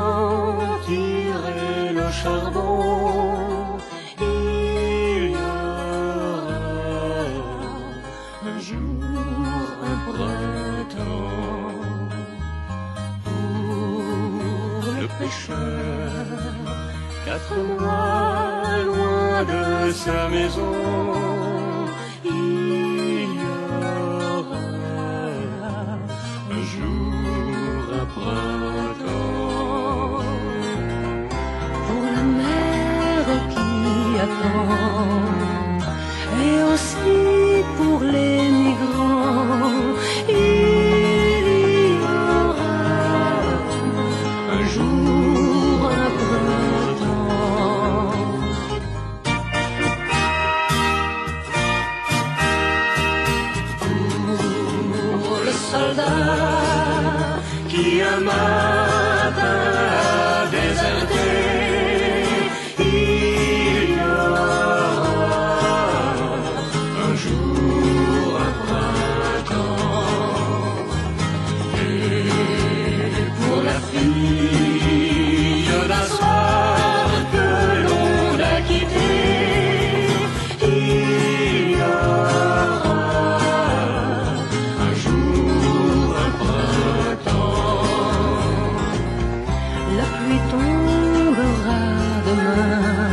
sentirai le charbon. Il y aura un jour un printemps pour le pêcheur, 4 mois loin de sa maison. Il y aura un jour un printemps pour la mer qui attend, et aussi pour les migrants. Il y aura un jour un printemps. Pour le soldat qui un matin a déserté, il y aura un jour un printemps. Et pour la fille d'un soir que l'on a quitté, il y aura un jour un printemps. La pluie tombera demain